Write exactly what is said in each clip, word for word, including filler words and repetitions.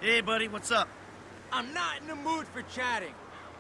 Hey, buddy, what's up? I'm not in the mood for chatting.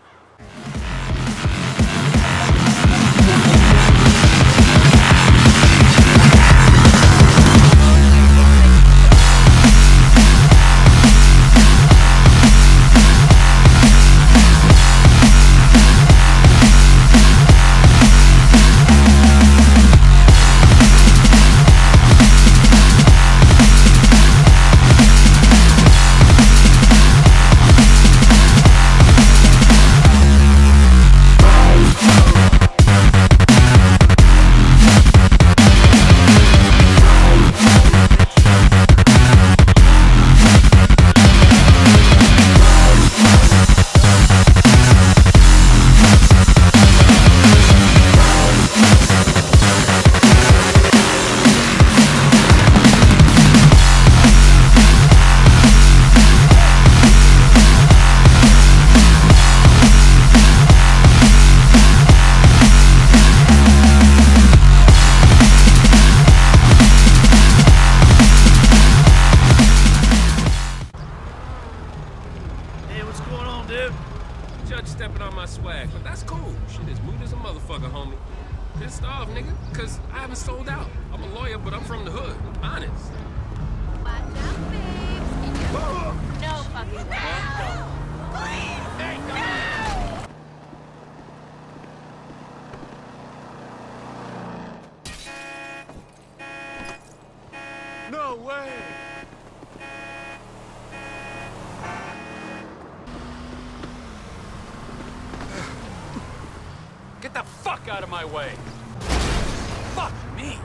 Judge stepping on my swag, but that's cool. Shit, as mood as a motherfucker, homie. Pissed off, nigga, because I haven't sold out. I'm a lawyer, but I'm from the hood. I'm honest. Watch out, babes. No fucking way. Please! Hey, no! No way! Get the fuck out of my way! Fuck me!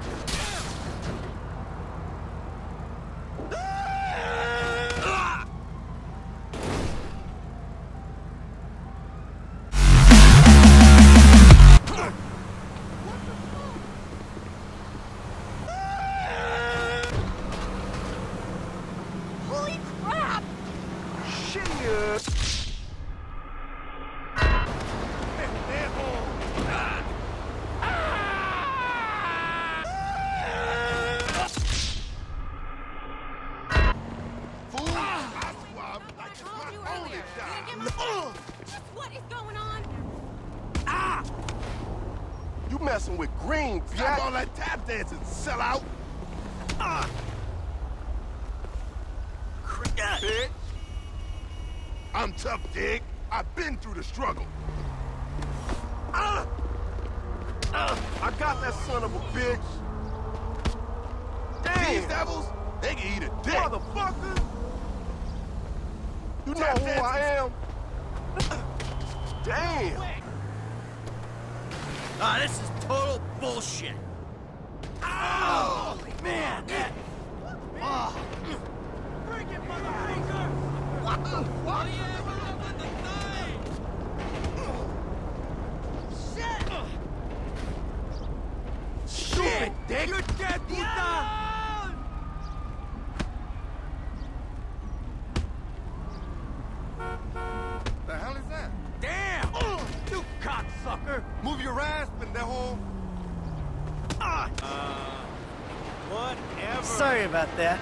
Holy crap! Shit! What is going on? Ah! You messing with green, Stop all that tap dancing, sellout! Ah! Bitch! I'm tough, Dig. I've been through the struggle. Ah! Ah! I got that son of a bitch. Damn! These devils, they can eat a dick. Motherfucker! You know who I am? Damn! Ah, this is total bullshit. Oh, man, that... Oh. Bring it, motherfucker! What the fuck? Shit! Stupid dick! You're dead, puta! The hell is that? Damn! Oh, you cocksucker! Move your ass, pendejo! Ah! Uh, whatever. Sorry about that.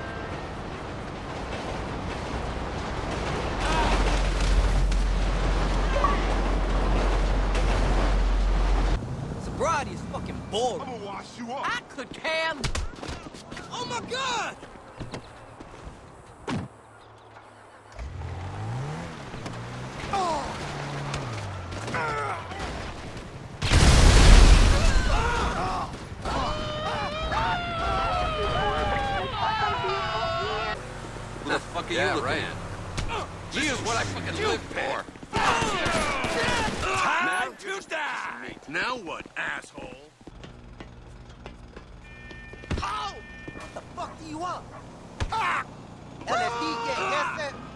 Sobriety is fucking boring. I'm gonna wash you off. I could can. Oh my god! Who the fuck are yeah, you looking right. at? This is what I fucking live for. Time to die! Now what, asshole? Oh! What the fuck do you want? Ah! L F D gang, that's it.